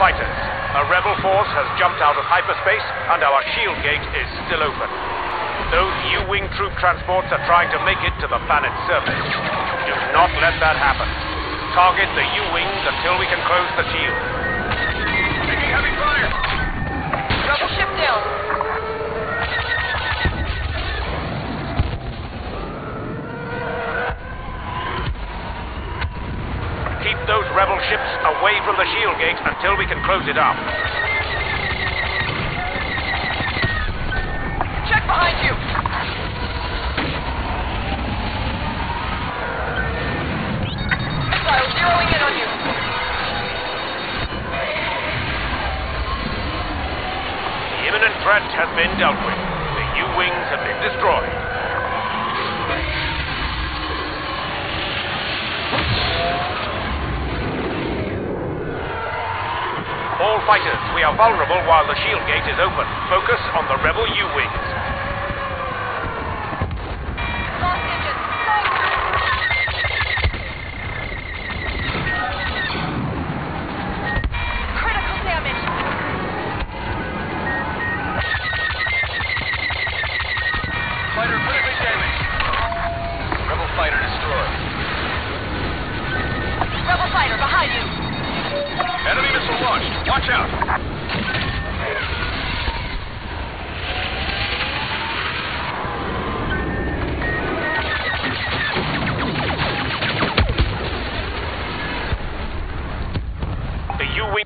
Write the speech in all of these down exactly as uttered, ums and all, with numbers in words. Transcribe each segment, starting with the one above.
fighters. A rebel force has jumped out of hyperspace, and our shield gate is still open. Those U-wing troop transports are trying to make it to the planet's surface. Do not let that happen. Target the U-wings until we can close the shield. Taking heavy fire! Rebel ship down. Keep those rebel ships away from the shield gate until we can close it up. Check behind you. Missile zeroing in on you. The imminent threat has been dealt with. The U-wings have been destroyed. All fighters, we are vulnerable while the shield gate is open. Focus on the rebel U-wings. Lost engine. Critical damage. Fighter critically damaged. Rebel fighter destroyed. Rebel fighter behind you. Enemy missile launched. Watch out. The U-wing...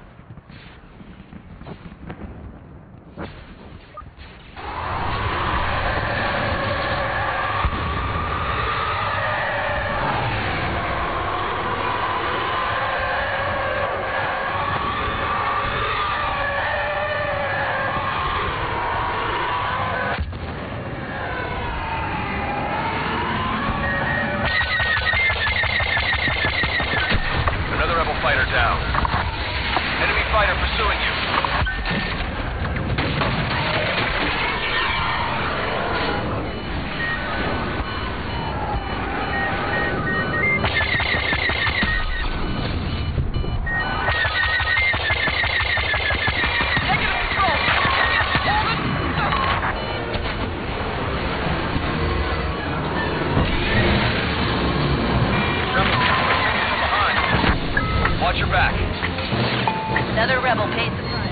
Another rebel fighter down. Enemy fighter pursuing you. Negative control. Watch your back. Another rebel paid the price.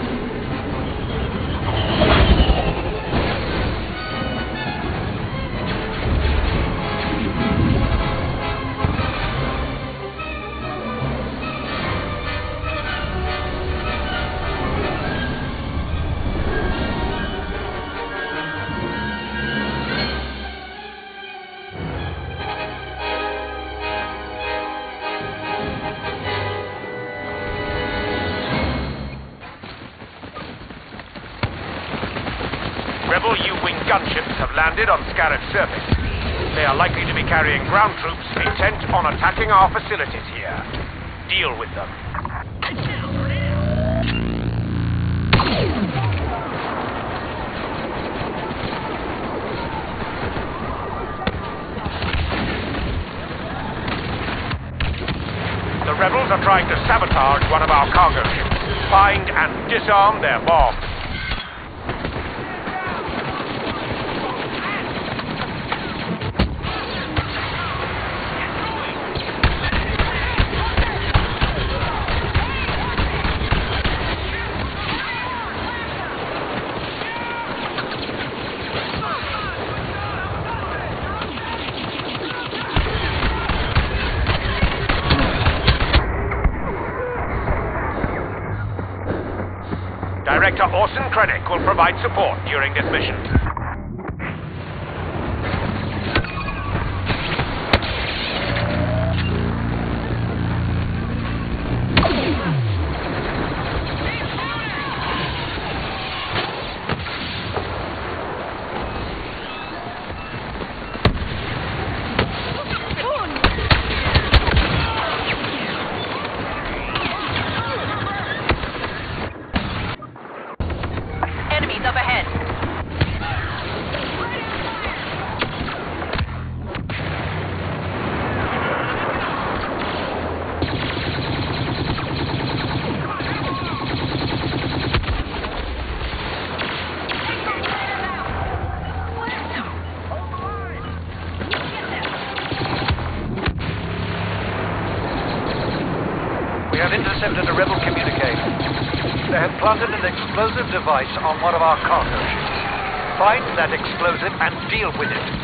Rebel U-wing gunships have landed on Scarab's surface. They are likely to be carrying ground troops intent on attacking our facilities here. Deal with them. The rebels are trying to sabotage one of our cargo ships. Find and disarm their bombs. Director Orson Krennic will provide support during this mission. Enemies up ahead. a rebel communique. They have planted an explosive device on one of our cargo ships. Find that explosive and deal with it.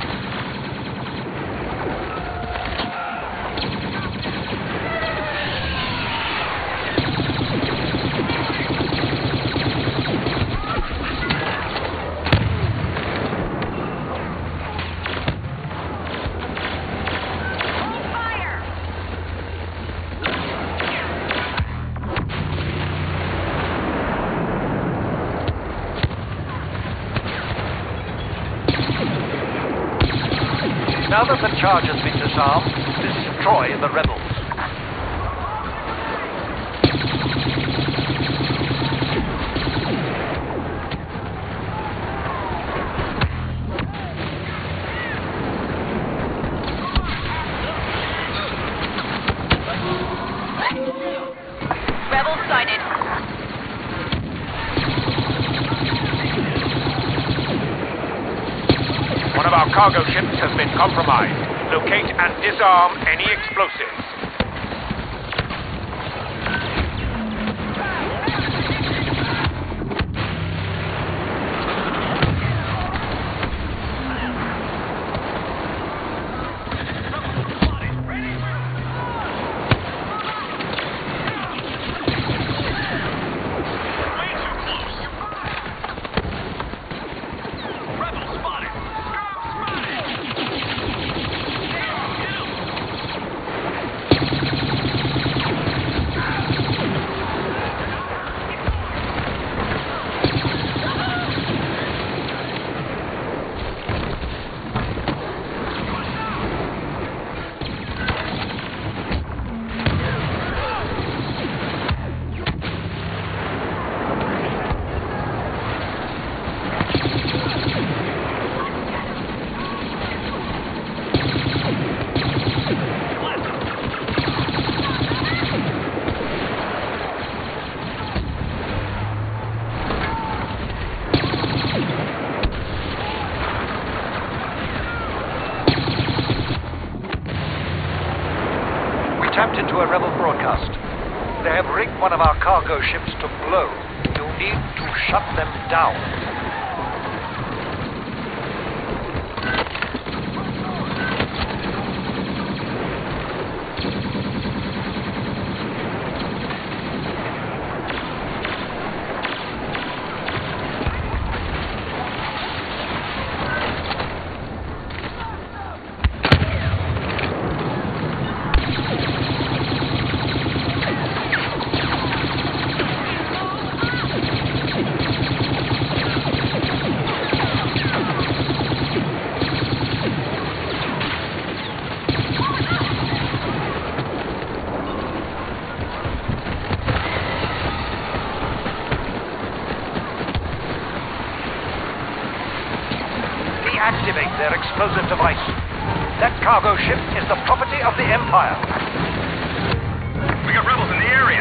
Now that the charge has been disarmed, destroy the rebels. Rebels sighted. One of our cargo ships has been compromised. Locate and disarm any explosives. Tapped into a rebel broadcast. They have rigged one of our cargo ships to blow. You need to shut them down. Deactivate their explosive device. That cargo ship is the property of the Empire. We got rebels in the area.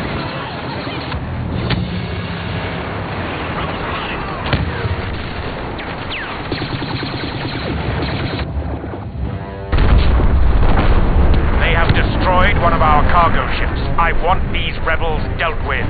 They have destroyed one of our cargo ships. I want these rebels dealt with.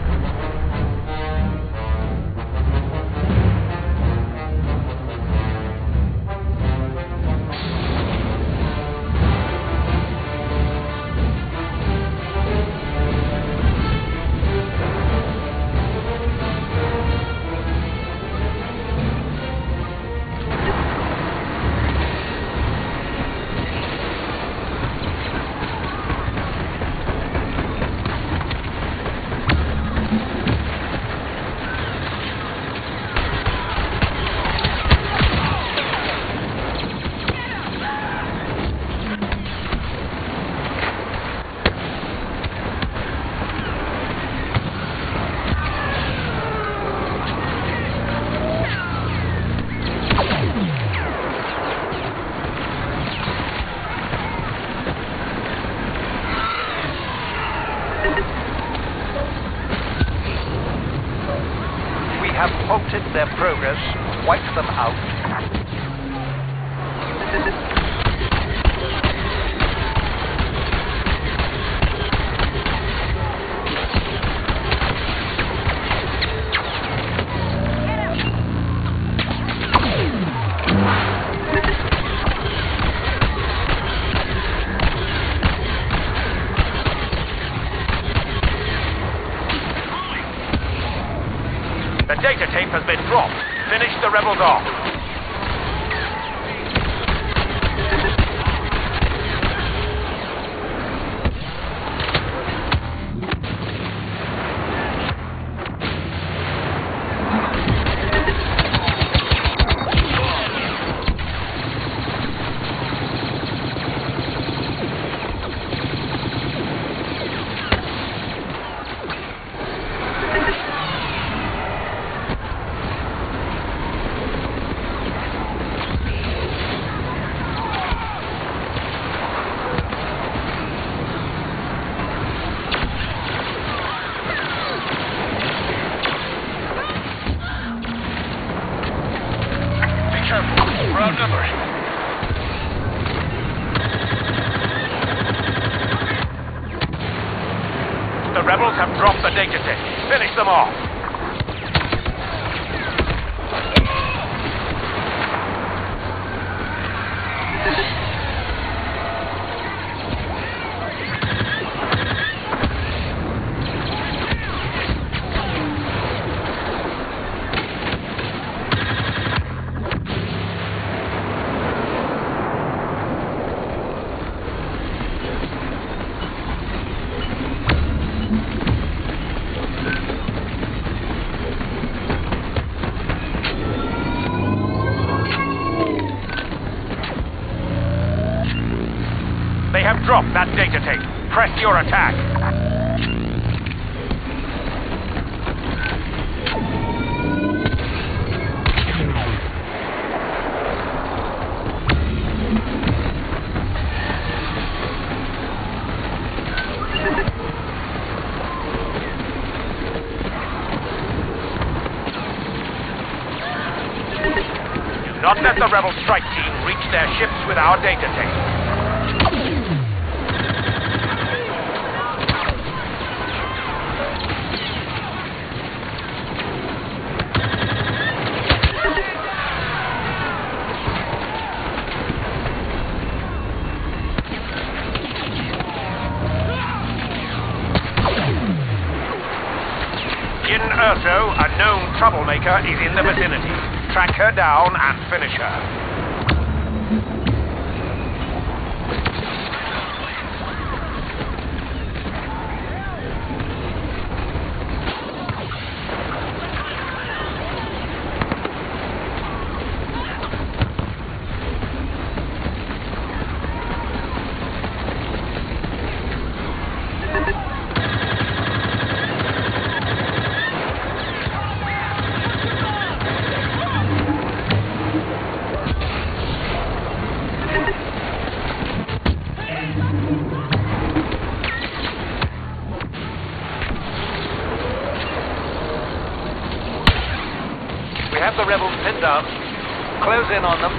Have halted their progress, wiped them out. The data tape has been dropped. Finish the rebels off. We're outnumbered. The rebels have dropped the data tape. Finish them off. They have dropped that data tape. Press your attack. Do not let the rebel strike team reach their ships with our data tape. Yin Erso, a known troublemaker, is in the vicinity. Track her down and finish her. We have the rebels pinned down. Close in on them.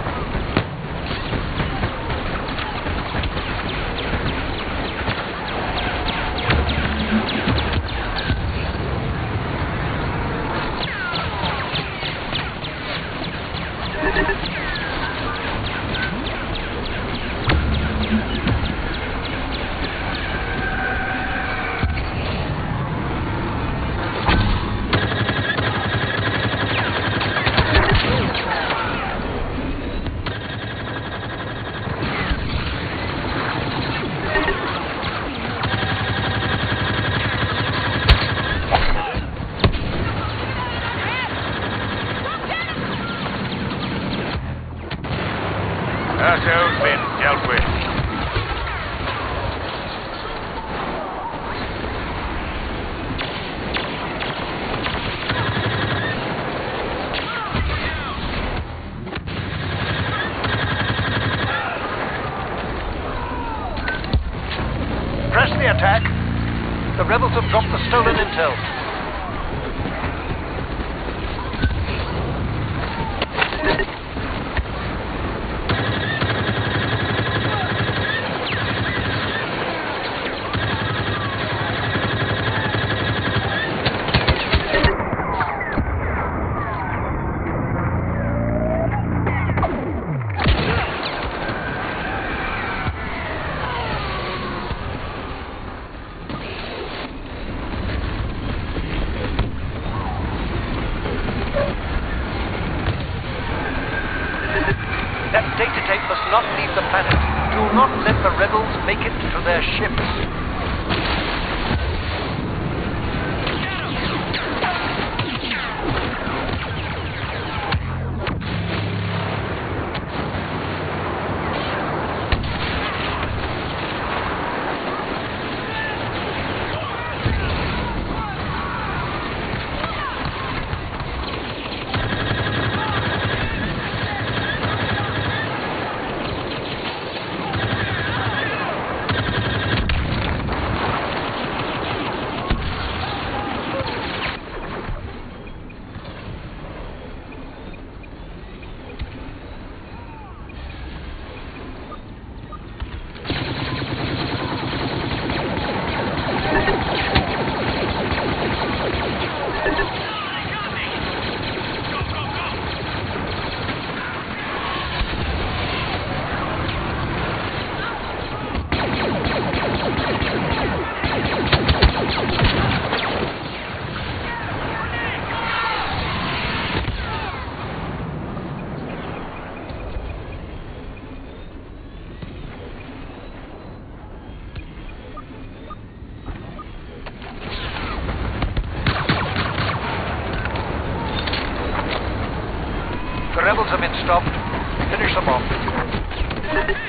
Erso's been dealt with. Press the attack. The rebels have dropped the stolen intel. Don't let the rebels make it to their ships. The rebels have been stopped. Finish them off.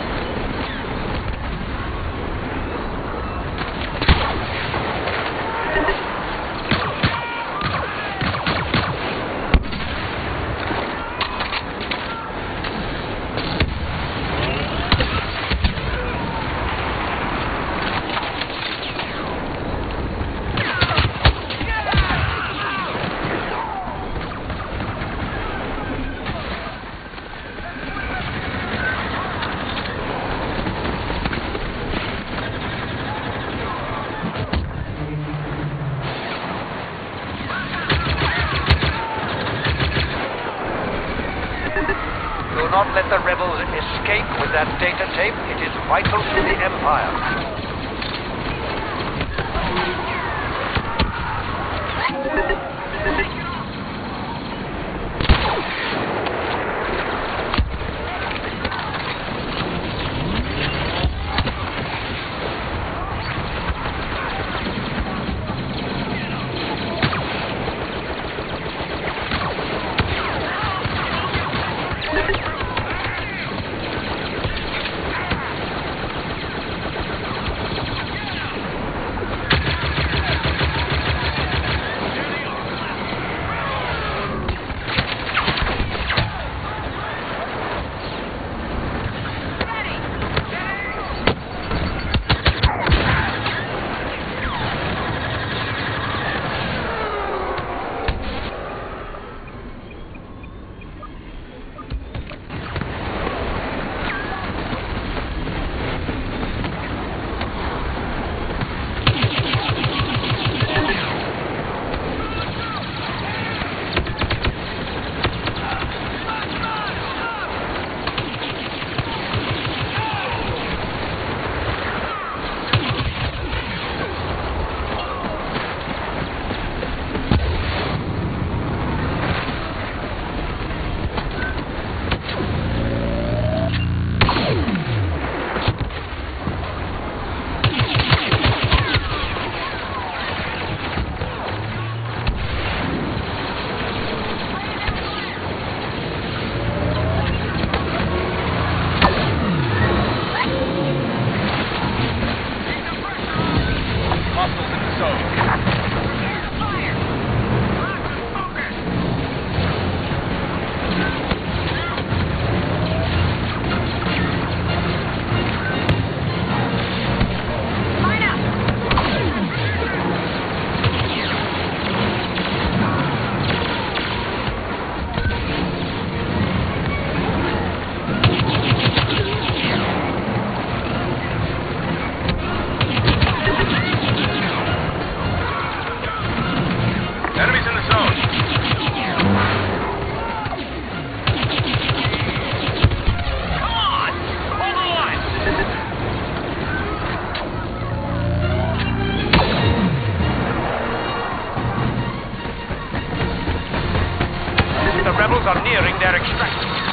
Do not let the rebels escape with that data tape. It is vital to the Empire. The rebels are nearing their extraction.